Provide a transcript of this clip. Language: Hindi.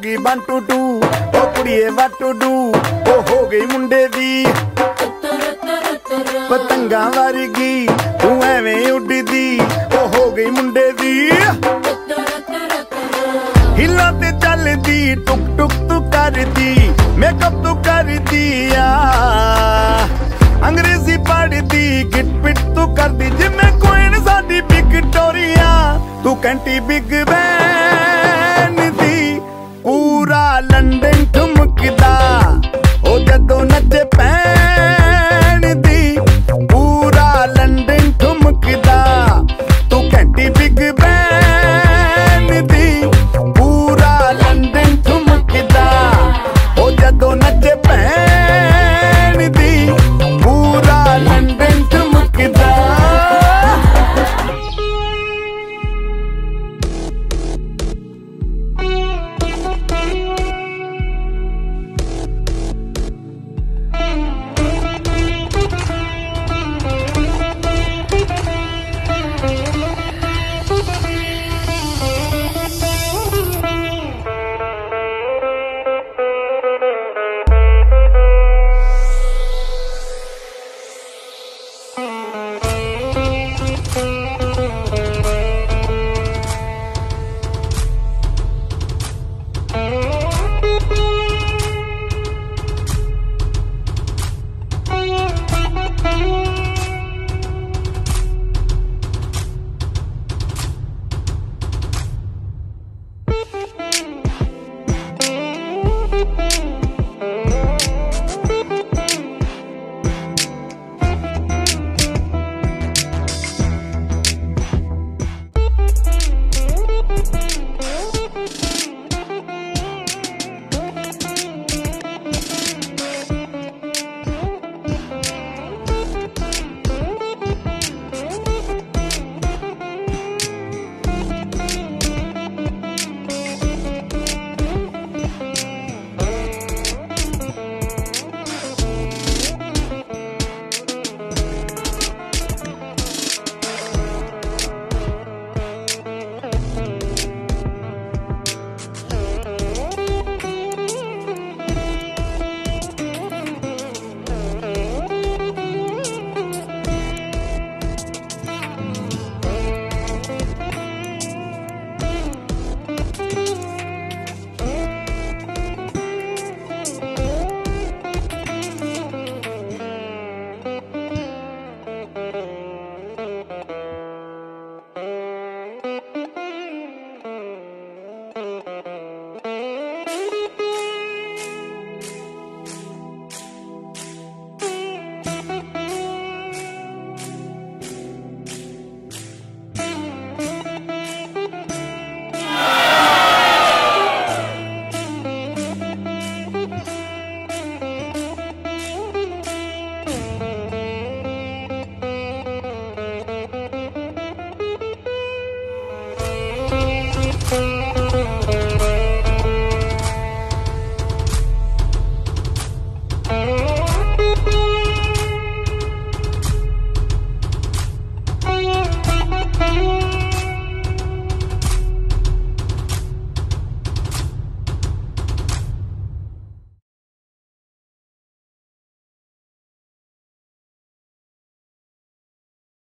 गई 1 2 2 ओ कुड़िए what to do ओ हो गई मुंडे दी पतंगा वर्गी तू एवें उड़दी ओ हो गई मुंडे दी हिला ते चलदी टुक टुक तू करदी मेकअप तू करदी अंग्रेजी पढ़दी गिट पिट तू करदी जिमें कोइन साडी विक्टोरिया तू कैंटी बिग बैन दी पूरा लंदन ठुमकदा ओ जदों नचे पैन दी पूरा लंदन ठुमकदा